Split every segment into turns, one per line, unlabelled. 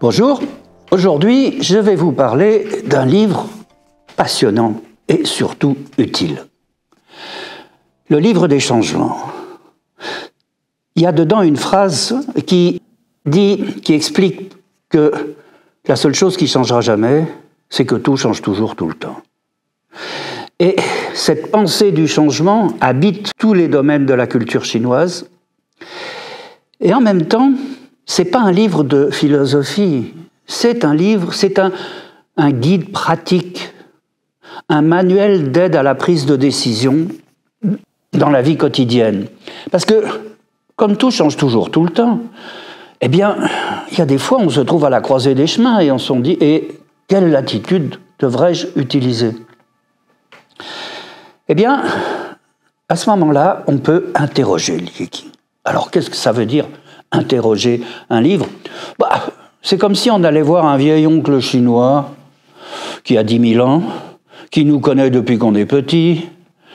Bonjour, aujourd'hui je vais vous parler d'un livre passionnant et surtout utile. Le livre des changements. Il y a dedans une phrase qui explique que la seule chose qui ne changera jamais, c'est que tout change toujours tout le temps. Et cette pensée du changement habite tous les domaines de la culture chinoise. Et en même temps, ce n'est pas un livre de philosophie, c'est un guide pratique, un manuel d'aide à la prise de décision dans la vie quotidienne. Parce que, comme tout change toujours tout le temps, eh bien, il y a des fois, on se trouve à la croisée des chemins et on se dit, et quelle attitude devrais-je utiliser ? Eh bien, à ce moment-là, on peut interroger le Yiking. Alors, qu'est-ce que ça veut dire, interroger un livre ? C'est comme si on allait voir un vieil oncle chinois qui a 10 000 ans, qui nous connaît depuis qu'on est petit.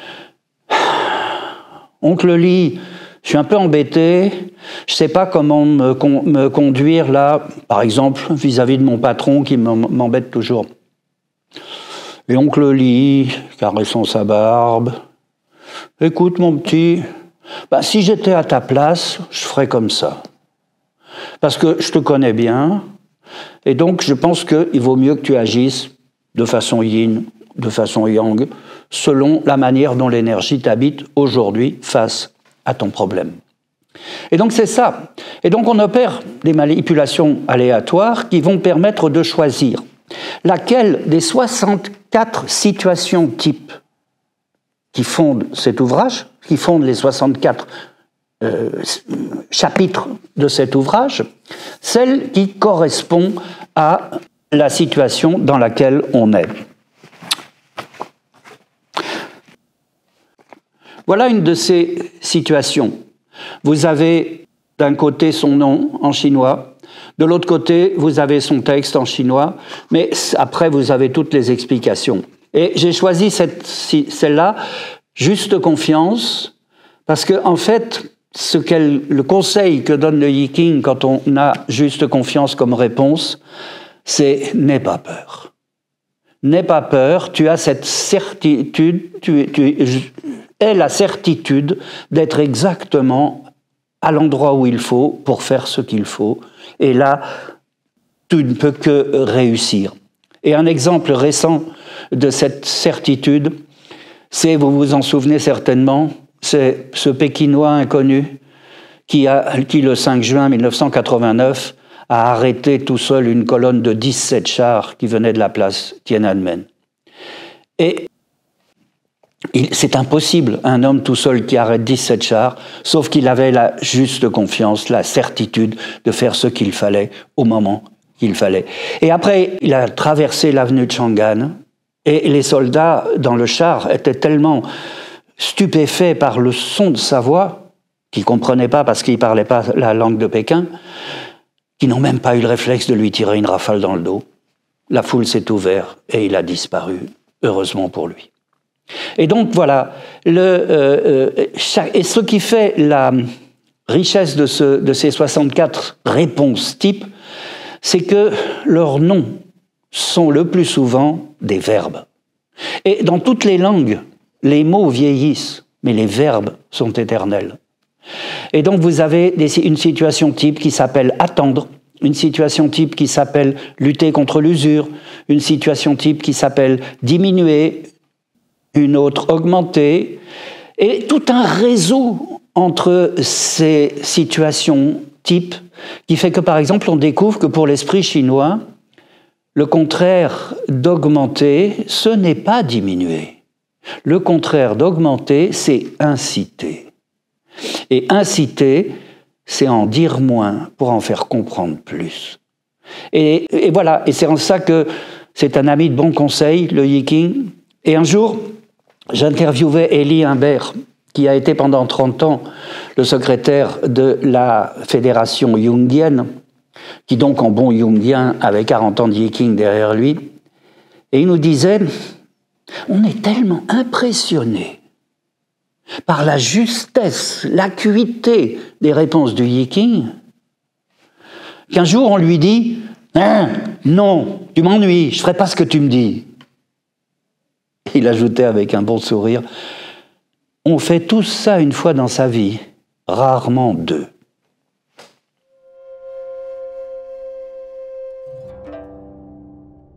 Oncle Li, je suis un peu embêté, je ne sais pas comment me conduire là, par exemple, vis-à-vis de mon patron qui m'embête toujours. Et oncle Li, caressant sa barbe, « Écoute mon petit, si j'étais à ta place, je ferais comme ça. Parce que je te connais bien, et donc je pense qu'il vaut mieux que tu agisses de façon yin, de façon yang, selon la manière dont l'énergie t'habite aujourd'hui face à ton problème. » Et donc c'est ça. Et donc on opère des manipulations aléatoires qui vont permettre de choisir laquelle des 64 situations types qui fondent cet ouvrage, qui fondent les 64 chapitres de cet ouvrage, celle qui correspond à la situation dans laquelle on est. Voilà une de ces situations. Vous avez d'un côté son nom en chinois, de l'autre côté, vous avez son texte en chinois, mais après, vous avez toutes les explications. Et j'ai choisi celle-là, Juste confiance, parce que en fait, le conseil que donne le Yiking quand on a juste confiance comme réponse, c'est « n'aie pas peur ». N'aie pas peur, tu as cette certitude, tu es la certitude d'être exactement à l'endroit où il faut pour faire ce qu'il faut. Et là, tu ne peux que réussir. Et un exemple récent de cette certitude, c'est, vous vous en souvenez certainement, c'est ce Pékinois inconnu qui, le 5 juin 1989, a arrêté tout seul une colonne de 17 chars qui venaient de la place Tiananmen. Et c'est impossible, un homme tout seul qui arrête 17 chars, sauf qu'il avait la juste confiance, la certitude de faire ce qu'il fallait au moment qu'il fallait. Et après, il a traversé l'avenue de Chang'an, et les soldats dans le char étaient tellement stupéfaits par le son de sa voix, qu'ils ne comprenaient pas parce qu'il ne parlait pas la langue de Pékin, qu'ils n'ont même pas eu le réflexe de lui tirer une rafale dans le dos. La foule s'est ouverte et il a disparu, heureusement pour lui. Et donc voilà, et ce qui fait la richesse de ces 64 réponses types, c'est que leurs noms sont le plus souvent des verbes. Et dans toutes les langues, les mots vieillissent, mais les verbes sont éternels. Et donc vous avez une situation type qui s'appelle attendre, une situation type qui s'appelle lutter contre l'usure, une situation type qui s'appelle diminuer, une autre augmenter, et tout un réseau entre ces situations types qui fait que, par exemple, on découvre que pour l'esprit chinois, le contraire d'augmenter, ce n'est pas diminuer. Le contraire d'augmenter, c'est inciter. Et inciter, c'est en dire moins pour en faire comprendre plus. Et voilà, et c'est en ça que c'est un ami de bon conseil, le Yiking. Et un jour, j'interviewais Élie Humbert, qui a été pendant 30 ans le secrétaire de la fédération jungienne, qui donc en bon jungien avait 40 ans de Yiking derrière lui. Et il nous disait, on est tellement impressionnés par la justesse, l'acuité des réponses du Yiking, qu'un jour on lui dit, Hein? Non, tu m'ennuies, je ne ferai pas ce que tu me dis. Il ajoutait avec un bon sourire, on fait tous ça une fois dans sa vie, rarement deux.